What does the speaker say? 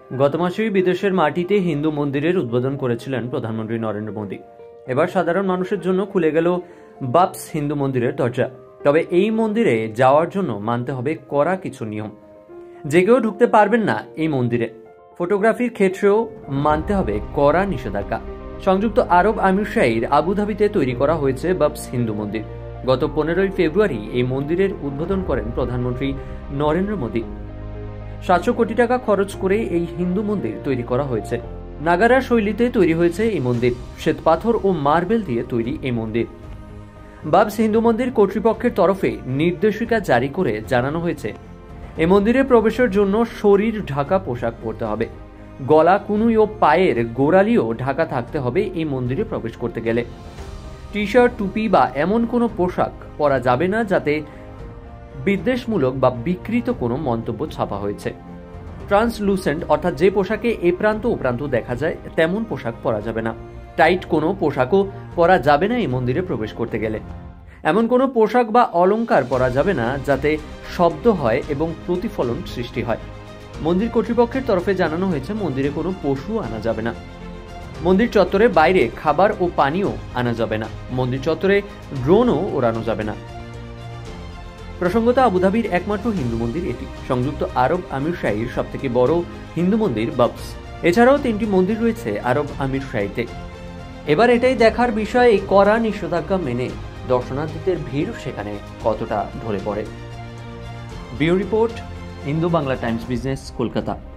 গত মাসেই বিদেশের মাটিতে হিন্দু মন্দিরের উদ্বোধন করেছিলেন প্রধানমন্ত্রী নরেন্দ্র মোদী। এবার সাধারণ মানুষের জন্য খুলে গেল বাপস হিন্দু মন্দিরের দরজা। তবে এই মন্দিরে যাওয়ার জন্য মানতে হবে কড়া কিছু নিয়ম। যে কেউ ঢুকতে পারবেন না এই মন্দিরে। ফটোগ্রাফির ক্ষেত্রেও মানতে হবে কড়া নিষেধাজ্ঞা। সংযুক্ত আরব আমিরশাহীর আবুধাবিতে তৈরি করা হয়েছে বাপস হিন্দু মন্দির। গত 15ই ফেব্রুয়ারি এই মন্দিরের উদ্বোধন করেন প্রধানমন্ত্রী নরেন্দ্র মোদী। 700 কোটি টাকা খরচ করে এই হিন্দু মন্দির তৈরি করা হয়েছে। নাগারা শৈলীতে তৈরি হয়েছে এই মন্দির। শ্বেতপাথর ও মার্বেল দিয়ে তৈরি এই মন্দির। বাপস হিন্দু মন্দির কর্তৃপক্ষের তরফে নির্দেশিকা জারি করে জানানো হয়েছে, এই মন্দিরে প্রবেশের জন্য শরীর ঢাকা পোশাক পরতে হবে। গলা, কুনুই ও পায়ের গোড়ালিও ঢাকা থাকতে হবে এই মন্দিরে প্রবেশ করতে গেলে। টি শার্ট, টুপি বা এমন কোনো পোশাক পরা যাবে না যাতে বিদ্বেষমূলক বা বিকৃত কোনো মন্তব্য ছাপা হয়েছে। ট্রান্সলুসেন্ট অর্থাৎ যে পোশাকে এ প্রান্ত ও প্রান্ত দেখা যায় তেমন পোশাক পরা যাবে না। টাইট কোনো পোশাকও পরা যাবে না এই মন্দিরে প্রবেশ করতে গেলে। এমন কোনো পোশাক বা অলংকার পরা যাবে না যাতে শব্দ হয় এবং প্রতিফলন সৃষ্টি হয়। মন্দির কর্তৃপক্ষের তরফে জানানো হয়েছে, মন্দিরে কোনো পশু আনা যাবে না। মন্দির চত্বরে বাইরে খাবার ও পানীয় আনা যাবে না। মন্দির চত্বরে ড্রোনও ওড়ানো যাবে না। প্রসঙ্গত, আবুধাবির একমাত্র হিন্দু মন্দির এটি। সংযুক্ত আরব আমিরশাহীর সবথেকে বড় হিন্দু মন্দির বাপস। এছাড়াও 3টি মন্দির রয়েছে আরব আমিরশাহীতে। এবার এটাই দেখার বিষয়, এই কড়া নিষেধাজ্ঞা মেনে দর্শনার্থীদের ভিড় সেখানে কতটা ঢলে পড়ে। Bureau report, Indo Bangla Times Business, Kolkata.